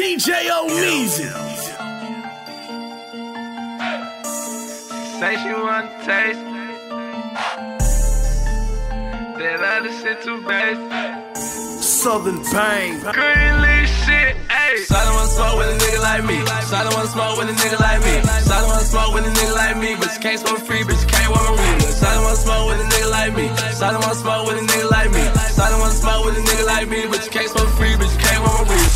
DJ O'Neezy. Say she want to taste that other shit too basic. Southern Bang. Green leaf shit, ayy. So I don't wanna smoke with a nigga like me. So I don't wanna smoke with a nigga like me. So I don't wanna smoke with a nigga like me. But you can't smoke free, but you can't want my weed. So I don't wanna smoke with a nigga like me. So I don't wanna smoke with a nigga like me. So I don't wanna smoke with a nigga like me. But you can't smoke free, but you can't want my weed.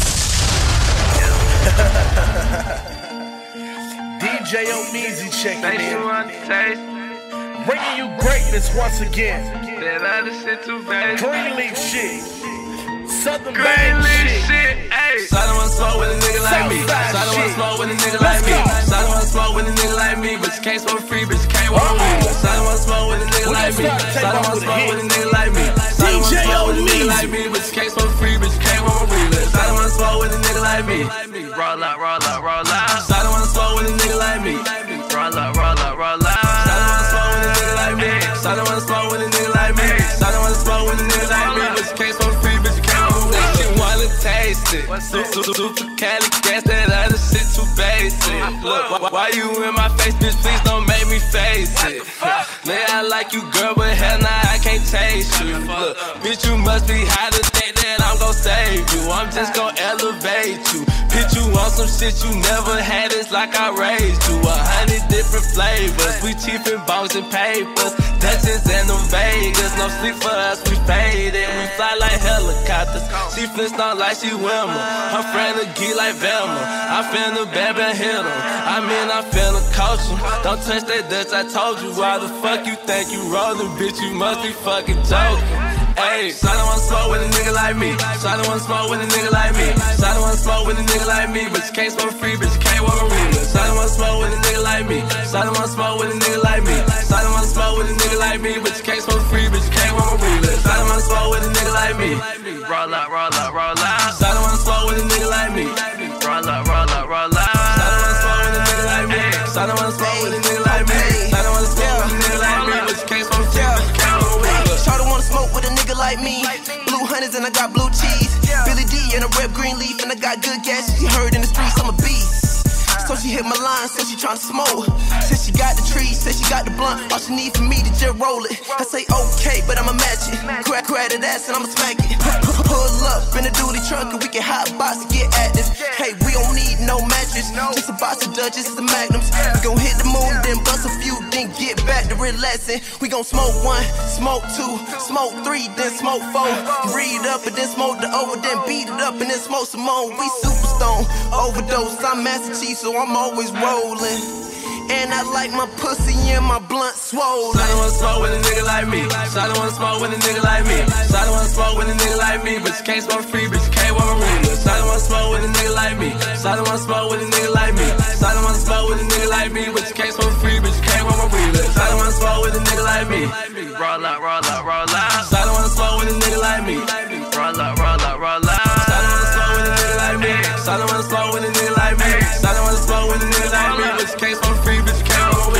DJ O'Neezy checking Say she in. want to taste Bringing you greatness once again. that other shit too basic. Green leaf shit. Southern Green Bang leaf shit. shit, ayy. So I don't wanna smoke with a nigga like me. So I don't wanna smoke with a nigga like me. So I don't wanna smoke with a nigga like me. But you can't smoke free, but you can't want my weed. So I don't wanna smoke with a nigga like me. So I don't wanna smoke with a nigga like me. So I don't wanna smoke with a nigga like me. But you can't smoke free, but you can't want my weed. So I don't wanna smoke with a nigga like me. Roll out, roll out, roll out. So I don't wanna smoke with a nigga like me. Roll out, roll out, roll out. So I don't wanna smoke with a nigga like me. So I don't wanna smoke with a nigga like me. So I don't wanna smoke with a nigga like me. But you can't smoke free, but you can't want my weed. She wanna taste it. Super Cali gas, that other shit too basic. Look, why you in my face, bitch? Please don't make me face it. Man, I like you, girl, but hell nah, I can't taste you. Look, bitch, you must be high to think that I'm gon' save you. I'm just gon' elevate you. Pitch you on some shit you never had, it's like I raised you. 100 different flavors, we cheap in bones and papers. Dutchess and them Vegas, no sleep for us, we faded. We fly like helicopters, she Flintstone like she Wilma. Her friend a geek like Velma, I finna baby hit him. I mean I finna coach him. Don't touch that Dutch, I told you. Why the fuck you think you rollin', bitch? You must be fucking joking. Ayy, so I don't wanna smoke with a nigga like me. So I don't wanna smoke with a nigga like me. So I don't wanna smoke with a nigga like me. But you can't smoke free, but you can't want my weed. So I don't wanna smoke with a nigga like me. So I don't wanna smoke with a nigga like me. So I don't wanna smoke with a nigga like me. But you can't smoke free, but you can't want my weed. So I don't wanna smoke with a nigga like me. Roll out, roll out, roll out. So I don't wanna smoke with a nigga like me. Roll out, roll out, roll out. So I don't wanna smoke with a nigga like me. So I don't wanna smoke with a nigga like me. So I don't wanna smoke with a nigga like me. But you can't smoke free, but you can't want my weed. Shawty wanna smoke with a nigga like me. Blue hunters and I got blue cheese. Billy D and a rep green leaf and I got good gas. She heard in the streets I'm a beast. So she hit my line, said she tryna smoke. Said she got the trees, said she got the blunt. All she need for me to just roll it. I say okay, but I'ma match it. Grab that ass and I'ma smack it. Pull up in the duty truck and we can hot box and get at this. Hey, we don't need no mattress, just a box of Dutchess and Magnums. We gon' hit the moon, then bust a few, then get back to relaxing. We gon' smoke one, smoke two, smoke three, then smoke four. Read up and then smoke the over, then beat it up and then smoke some more. We superstone, overdose. I'm Master Chief, so I'm always rolling. And I like my pussy and my blunt swollen. So I don't wanna smoke with a nigga like me. So I don't wanna smoke with a nigga like me. So I don't wanna smoke with a nigga like me. But you can't smoke free, but you can't want my weed. So I don't wanna smoke with a nigga like me. So I don't wanna smoke with a nigga like me. So I don't wanna smoke with a nigga like me. But you can't smoke free, but you can't want my weed. So I don't wanna smoke with a nigga like me. Roll out, roll out, roll out. So I don't wanna smoke with a nigga like me. Roll out, roll out, roll out. So I don't wanna smoke with a nigga like me. So I don't wanna smoke with a nigga like me. So I don't wanna smoke with a nigga like me. But you can't smoke free, but you can't want my weed.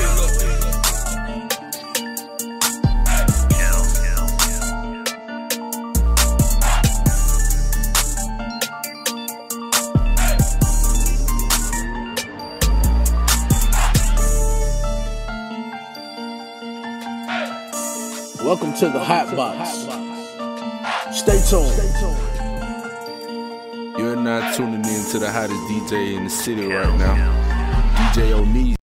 Welcome to the Hot Box. Stay tuned. You're not tuning in to the hottest DJ in the city right now, DJ O'Neezy.